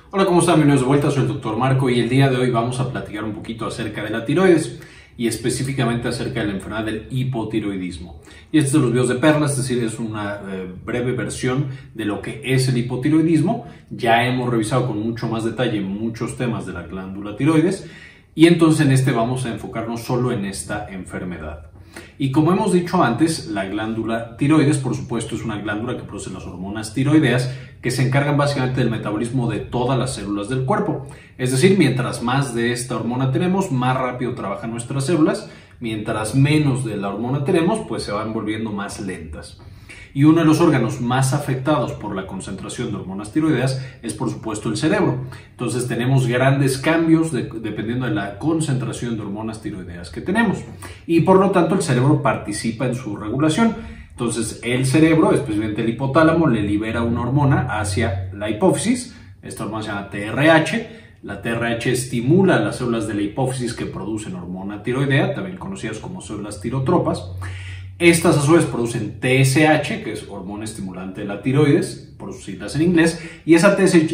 Hola, ¿cómo están? Bienvenidos de vuelta, soy el Dr. Marco y el día de hoy vamos a platicar un poquito acerca de la tiroides y específicamente acerca de la enfermedad del hipotiroidismo. Y este es de los videos de perlas, es decir, es una breve versión de lo que es el hipotiroidismo. Ya hemos revisado con mucho más detalle muchos temas de la glándula tiroides y entonces en este vamos a enfocarnos solo en esta enfermedad. Y como hemos dicho antes, la glándula tiroides, por supuesto, es una glándula que produce las hormonas tiroideas que se encargan básicamente del metabolismo de todas las células del cuerpo. Es decir, mientras más de esta hormona tenemos, más rápido trabajan nuestras células. Mientras menos de la hormona tenemos, pues se van volviendo más lentas. Y uno de los órganos más afectados por la concentración de hormonas tiroideas es, por supuesto, el cerebro. Entonces tenemos grandes cambios dependiendo de la concentración de hormonas tiroideas que tenemos. Y por lo tanto el cerebro participa en su regulación. Entonces el cerebro, especialmente el hipotálamo, le libera una hormona hacia la hipófisis. Esta hormona se llama TRH. La TRH estimula las células de la hipófisis que producen hormona tiroidea, también conocidas como células tirotropas. Estas a su vez producen TSH, que es hormona estimulante de la tiroides, por sus siglas en inglés, y esa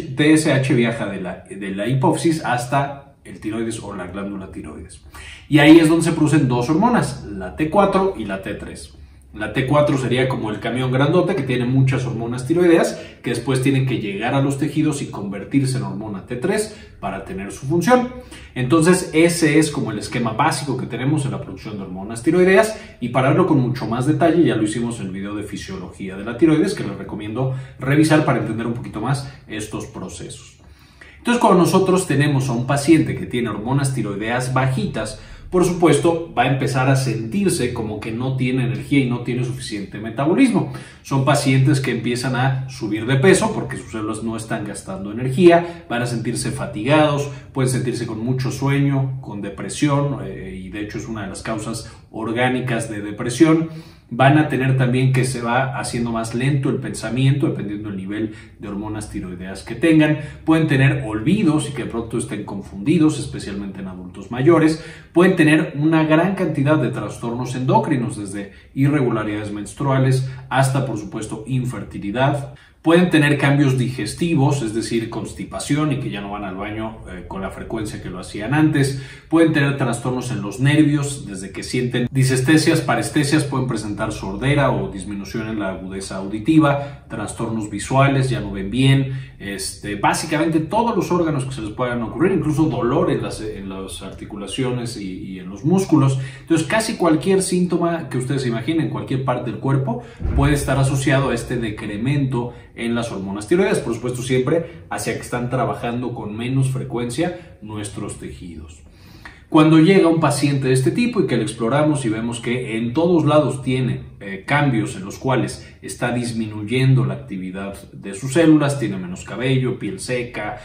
TSH viaja de la hipófisis hasta el tiroides o la glándula tiroides. Y ahí es donde se producen dos hormonas, la T4 y la T3. La T4 sería como el camión grandote que tiene muchas hormonas tiroideas que después tienen que llegar a los tejidos y convertirse en hormona T3 para tener su función. Entonces ese es como el esquema básico que tenemos en la producción de hormonas tiroideas y para verlo con mucho más detalle ya lo hicimos en el video de fisiología de la tiroides que les recomiendo revisar para entender un poquito más estos procesos. Entonces cuando nosotros tenemos a un paciente que tiene hormonas tiroideas bajitas, por supuesto, va a empezar a sentirse como que no tiene energía y no tiene suficiente metabolismo. Son pacientes que empiezan a subir de peso porque sus células no están gastando energía, van a sentirse fatigados, pueden sentirse con mucho sueño, con depresión, y de hecho es una de las causas orgánicas de depresión. Van a tener también que se va haciendo más lento el pensamiento dependiendo del nivel de hormonas tiroideas que tengan. Pueden tener olvidos y que de pronto estén confundidos, especialmente en adultos mayores. Pueden tener una gran cantidad de trastornos endocrinos, desde irregularidades menstruales hasta, por supuesto, infertilidad. Pueden tener cambios digestivos, es decir, constipación y que ya no van al baño con la frecuencia que lo hacían antes. Pueden tener trastornos en los nervios, desde que sienten disestesias, parestesias, pueden presentar sordera o disminución en la agudeza auditiva, trastornos visuales, ya no ven bien, básicamente todos los órganos que se les puedan ocurrir, incluso dolor en las articulaciones y en los músculos. Entonces, casi cualquier síntoma que ustedes se imaginen en cualquier parte del cuerpo puede estar asociado a este decremento en las hormonas tiroides, por supuesto siempre hacia que están trabajando con menos frecuencia nuestros tejidos. Cuando llega un paciente de este tipo y que lo exploramos y vemos que en todos lados tiene cambios en los cuales está disminuyendo la actividad de sus células, tiene menos cabello, piel seca,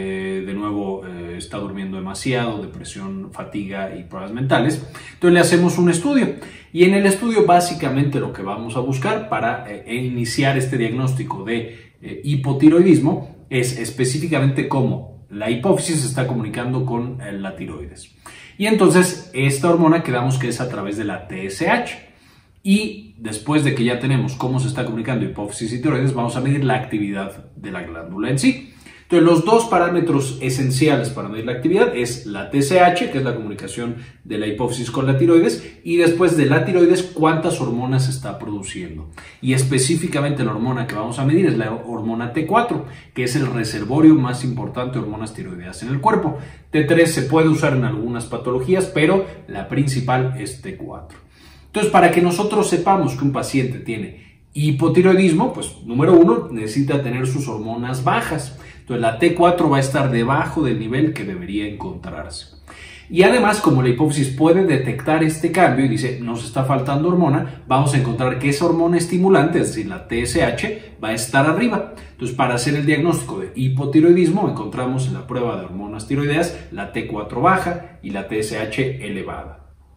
de nuevo está durmiendo demasiado, depresión, fatiga y pruebas mentales, entonces le hacemos un estudio y en el estudio básicamente lo que vamos a buscar para iniciar este diagnóstico de hipotiroidismo es específicamente cómo la hipófisis se está comunicando con la tiroides. Y entonces esta hormona quedamos que es a través de la TSH. Y después de que ya tenemos cómo se está comunicando hipófisis y tiroides, vamos a medir la actividad de la glándula en sí. Entonces los dos parámetros esenciales para medir la actividad es la TSH, que es la comunicación de la hipófisis con la tiroides, y después de la tiroides cuántas hormonas se está produciendo. Y específicamente la hormona que vamos a medir es la hormona T4, que es el reservorio más importante de hormonas tiroideas en el cuerpo. T3 se puede usar en algunas patologías, pero la principal es T4. Entonces, para que nosotros sepamos que un paciente tiene hipotiroidismo, pues número uno, necesita tener sus hormonas bajas. Entonces, la T4 va a estar debajo del nivel que debería encontrarse. Y además, como la hipófisis puede detectar este cambio y dice, nos está faltando hormona, vamos a encontrar que esa hormona estimulante, es decir, la TSH, va a estar arriba. Entonces, para hacer el diagnóstico de hipotiroidismo, encontramos en la prueba de hormonas tiroideas la T4 baja y la TSH elevada.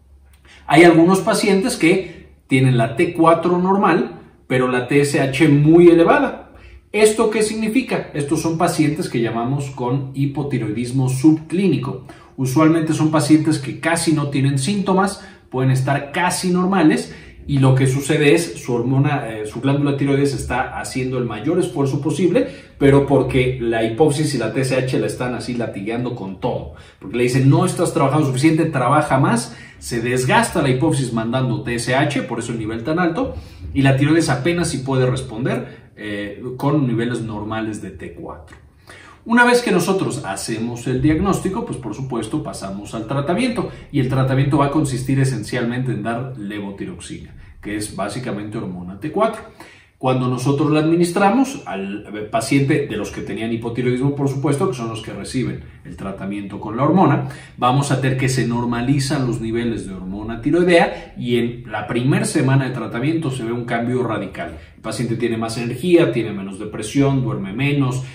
Hay algunos pacientes que tienen la T4 normal, pero la TSH muy elevada. ¿Esto qué significa? Estos son pacientes que llamamos con hipotiroidismo subclínico. Usualmente son pacientes que casi no tienen síntomas, pueden estar casi normales y lo que sucede es su glándula tiroides está haciendo el mayor esfuerzo posible, pero porque la hipófisis y la TSH la están así latigando con todo, porque le dicen no estás trabajando suficiente, trabaja más, se desgasta la hipófisis mandando TSH, por eso el nivel tan alto, y la tiroides apenas si puede responder con niveles normales de T4. Una vez que nosotros hacemos el diagnóstico, pues por supuesto pasamos al tratamiento, y el tratamiento va a consistir esencialmente en dar levotiroxina, que es básicamente hormona T4. Cuando nosotros la administramos al paciente, de los que tenían hipotiroidismo, por supuesto, que son los que reciben el tratamiento con la hormona, vamos a tener que se normalizan los niveles de hormona tiroidea, y en la primera semana de tratamiento se ve un cambio radical. El paciente tiene más energía, tiene menos depresión, duerme menos,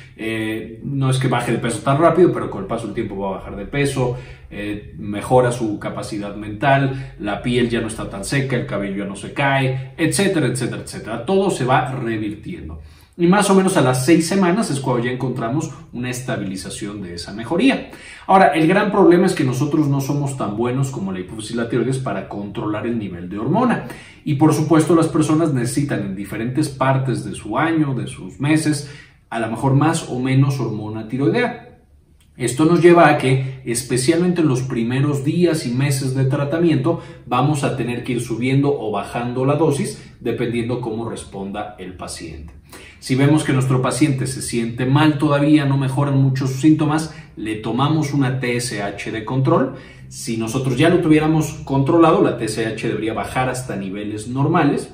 no es que baje de peso tan rápido, pero con el paso del tiempo va a bajar de peso, mejora su capacidad mental, la piel ya no está tan seca, el cabello ya no se cae, etcétera, etcétera, etcétera. Todo se va revirtiendo. Y más o menos a las 6 semanas es cuando ya encontramos una estabilización de esa mejoría. Ahora, el gran problema es que nosotros no somos tan buenos como la hipófisis y la tiroides para controlar el nivel de hormona. Y por supuesto las personas necesitan en diferentes partes de su año, de sus meses, a lo mejor más o menos hormona tiroidea. Esto nos lleva a que, especialmente en los primeros días y meses de tratamiento, vamos a tener que ir subiendo o bajando la dosis dependiendo cómo responda el paciente. Si vemos que nuestro paciente se siente mal todavía, no mejoran mucho sus síntomas, le tomamos una TSH de control. Si nosotros ya lo tuviéramos controlado, la TSH debería bajar hasta niveles normales.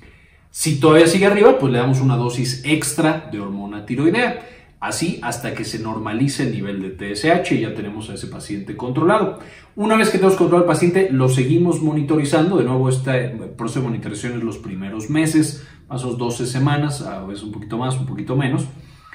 Si todavía sigue arriba, pues le damos una dosis extra de hormona tiroidea. Así hasta que se normalice el nivel de TSH y ya tenemos a ese paciente controlado. Una vez que tenemos controlado al paciente, lo seguimos monitorizando. De nuevo, este proceso de monitorización es los primeros meses, más o menos 12 semanas, a veces un poquito más, un poquito menos,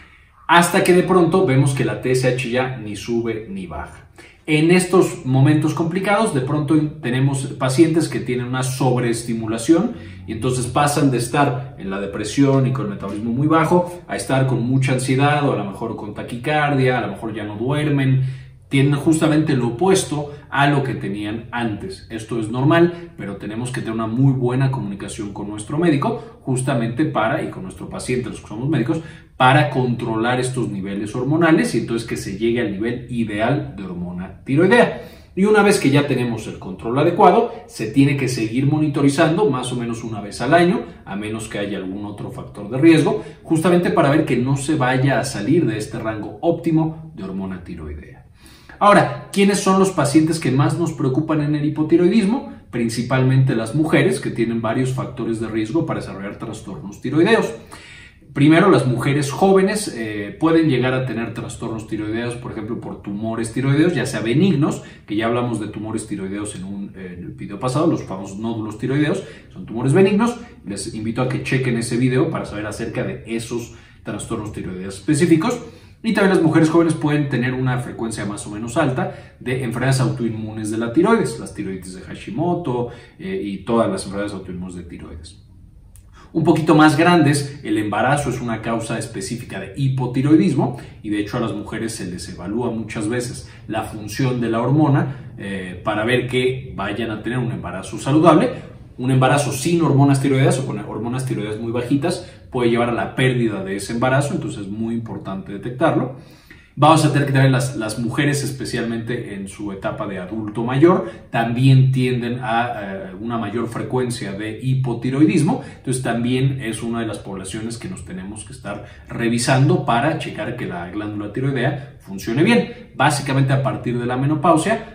hasta que de pronto vemos que la TSH ya ni sube ni baja. En estos momentos complicados, de pronto tenemos pacientes que tienen una sobreestimulación y entonces pasan de estar en la depresión y con el metabolismo muy bajo a estar con mucha ansiedad o a lo mejor con taquicardia, a lo mejor ya no duermen, tienen justamente lo opuesto a lo que tenían antes. Esto es normal, pero tenemos que tener una muy buena comunicación con nuestro médico justamente y con nuestro paciente, los que somos médicos, para controlar estos niveles hormonales y entonces que se llegue al nivel ideal de hormona tiroidea. Y una vez que ya tenemos el control adecuado, se tiene que seguir monitorizando más o menos una vez al año, a menos que haya algún otro factor de riesgo, justamente para ver que no se vaya a salir de este rango óptimo de hormona tiroidea. Ahora, ¿quiénes son los pacientes que más nos preocupan en el hipotiroidismo? Principalmente las mujeres, que tienen varios factores de riesgo para desarrollar trastornos tiroideos. Primero, las mujeres jóvenes pueden llegar a tener trastornos tiroideos, por ejemplo, por tumores tiroideos, ya sea benignos, que ya hablamos de tumores tiroideos en el video pasado, los famosos nódulos tiroideos, son tumores benignos. Les invito a que chequen ese video para saber acerca de esos trastornos tiroideos específicos. Y también las mujeres jóvenes pueden tener una frecuencia más o menos alta de enfermedades autoinmunes de la tiroides, las tiroides de Hashimoto y todas las enfermedades autoinmunes de tiroides. Un poquito más grandes, el embarazo es una causa específica de hipotiroidismo y de hecho a las mujeres se les evalúa muchas veces la función de la hormona para ver que vayan a tener un embarazo saludable. Un embarazo sin hormonas tiroideas o con hormonas tiroideas muy bajitas puede llevar a la pérdida de ese embarazo, entonces es muy importante detectarlo. Vamos a tener que también las mujeres, especialmente en su etapa de adulto mayor, también tienden a una mayor frecuencia de hipotiroidismo, entonces también es una de las poblaciones que nos tenemos que estar revisando para checar que la glándula tiroidea funcione bien. Básicamente a partir de la menopausia,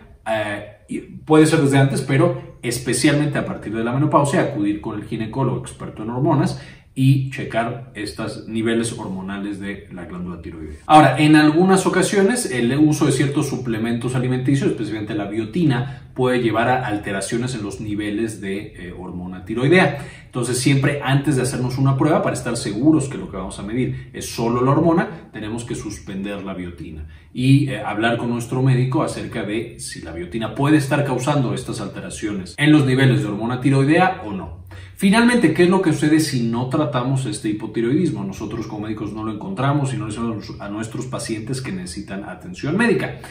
puede ser desde antes, pero especialmente a partir de la menopausia, acudir con el ginecólogo experto en hormonas y checar estos niveles hormonales de la glándula tiroidea. Ahora, en algunas ocasiones el uso de ciertos suplementos alimenticios, especialmente la biotina, puede llevar a alteraciones en los niveles de hormona tiroidea. Entonces, siempre antes de hacernos una prueba, para estar seguros que lo que vamos a medir es solo la hormona, tenemos que suspender la biotina y hablar con nuestro médico acerca de si la biotina puede estar causando estas alteraciones en los niveles de hormona tiroidea o no. Finalmente, ¿qué es lo que sucede si no tratamos este hipotiroidismo? Nosotros como médicos no lo encontramos y no le decimos a nuestros pacientes que necesitan atención médica.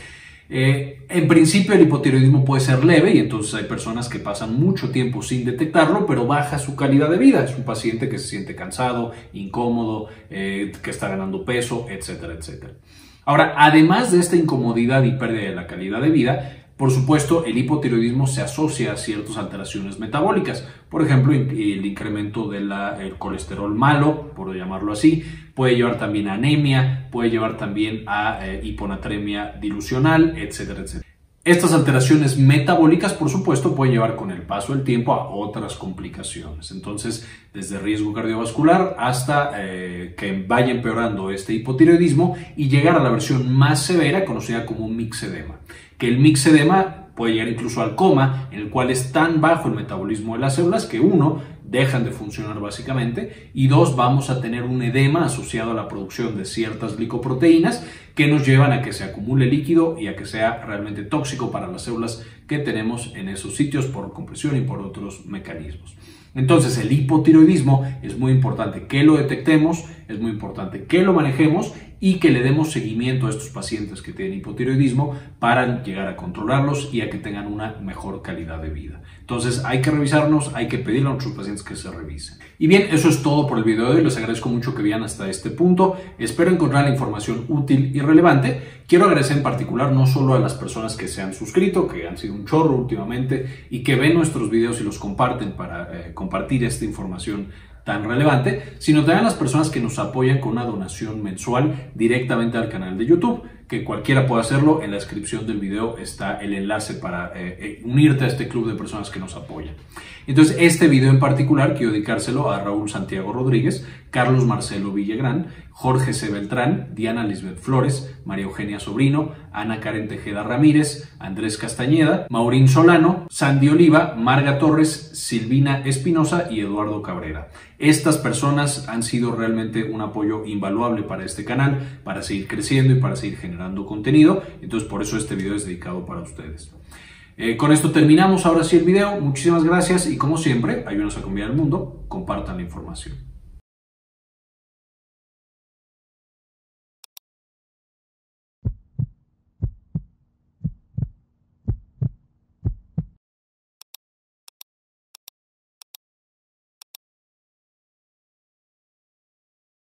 En principio el hipotiroidismo puede ser leve y entonces hay personas que pasan mucho tiempo sin detectarlo, pero baja su calidad de vida. Es un paciente que se siente cansado, incómodo, que está ganando peso, etcétera, etcétera. Ahora, además de esta incomodidad y pérdida de la calidad de vida, por supuesto, el hipotiroidismo se asocia a ciertas alteraciones metabólicas. Por ejemplo, el incremento del colesterol malo, por llamarlo así, puede llevar también a anemia, puede llevar también a hiponatremia dilucional, etcétera, etcétera. Estas alteraciones metabólicas, por supuesto, pueden llevar con el paso del tiempo a otras complicaciones. Entonces, desde riesgo cardiovascular hasta que vaya empeorando este hipotiroidismo y llegar a la versión más severa, conocida como un mixedema. Que el mixedema puede llegar incluso al coma, en el cual es tan bajo el metabolismo de las células que uno, dejan de funcionar básicamente, y dos, vamos a tener un edema asociado a la producción de ciertas glicoproteínas que nos llevan a que se acumule líquido y a que sea realmente tóxico para las células que tenemos en esos sitios por compresión y por otros mecanismos. Entonces, el hipotiroidismo es muy importante que lo detectemos, es muy importante que lo manejemos y que le demos seguimiento a estos pacientes que tienen hipotiroidismo para llegar a controlarlos y a que tengan una mejor calidad de vida. Entonces, hay que revisarnos, hay que pedirle a nuestros pacientes que se revisen. Y bien, eso es todo por el video de hoy. Les agradezco mucho que vean hasta este punto. Espero encontrar la información útil y relevante. Quiero agradecer en particular no solo a las personas que se han suscrito, que han sido un chorro últimamente y que ven nuestros videos y los comparten para compartir esta información tan relevante, sino también a las personas que nos apoyan con una donación mensual directamente al canal de YouTube, que cualquiera puede hacerlo. En la descripción del video está el enlace para unirte a este club de personas que nos apoyan. Entonces, este video en particular quiero dedicárselo a Raúl Santiago Rodríguez, Carlos Marcelo Villagrán, Jorge C. Beltrán, Diana Lisbeth Flores, María Eugenia Sobrino, Ana Karen Tejeda Ramírez, Andrés Castañeda, Maurín Solano, Sandy Oliva, Marga Torres, Silvina Espinosa y Eduardo Cabrera. Estas personas han sido realmente un apoyo invaluable para este canal, para seguir creciendo y para seguir generando contenido. Entonces, por eso este video es dedicado para ustedes. Con esto terminamos ahora sí el video. Muchísimas gracias y como siempre, ayúdenos a cambiar el mundo. Compartan la información.